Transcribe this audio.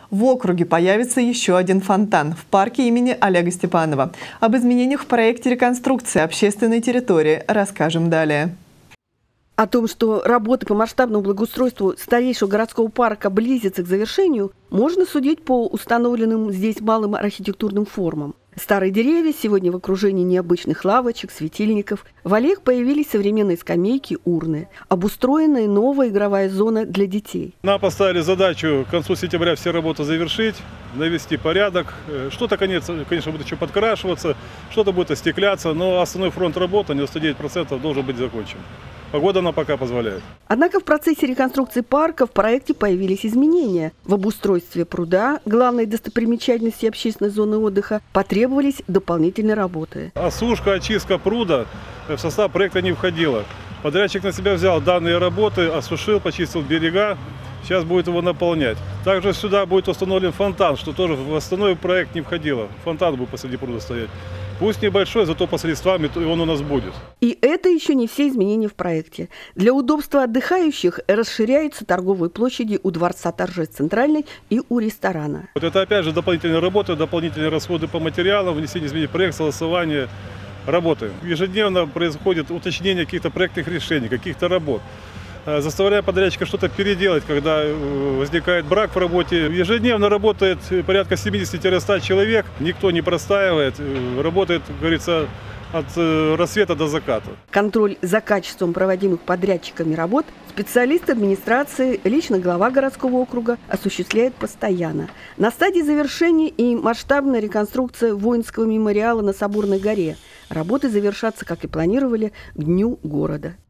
В округе появится еще один фонтан в парке имени Олега Степанова. Об изменениях в проекте реконструкции общественной территории расскажем далее. О том, что работы по масштабному благоустройству старейшего городского парка близятся к завершению, можно судить по установленным здесь малым архитектурным формам. Старые деревья сегодня в окружении необычных лавочек, светильников. В аллеях появились современные скамейки, урны. Обустроенная новая игровая зона для детей. Нам поставили задачу к концу сентября все работы завершить, навести порядок. Что-то, конечно, будет еще подкрашиваться, что-то будет остекляться, но основной фронт работы, 99%, должен быть закончен. Погода нам пока позволяет. Однако в процессе реконструкции парка в проекте появились изменения. В обустройстве пруда, главной достопримечательности общественной зоны отдыха, потребовались дополнительные работы. Осушка, очистка пруда в состав проекта не входила. Подрядчик на себя взял данные работы, осушил, почистил берега. Сейчас будет его наполнять. Также сюда будет установлен фонтан, что тоже в основной проект не входило. Фонтан будет посреди пруда стоять. Пусть небольшой, зато по средствам он у нас будет. И это еще не все изменения в проекте. Для удобства отдыхающих расширяются торговые площади у Дворца торжеств Центральной и у ресторана. Вот это опять же дополнительные работы, дополнительные расходы по материалам, внесение изменений в проект, согласование. Работаем. Ежедневно происходит уточнение каких-то проектных решений, каких-то работ. Заставляя подрядчика что-то переделать, когда возникает брак в работе. Ежедневно работает порядка 70-100 человек, никто не простаивает, работает, как говорится, от рассвета до заката. Контроль за качеством проводимых подрядчиками работ специалисты администрации, лично глава городского округа, осуществляет постоянно. На стадии завершения и масштабная реконструкция воинского мемориала на Соборной горе. Работы завершатся, как и планировали, к Дню города.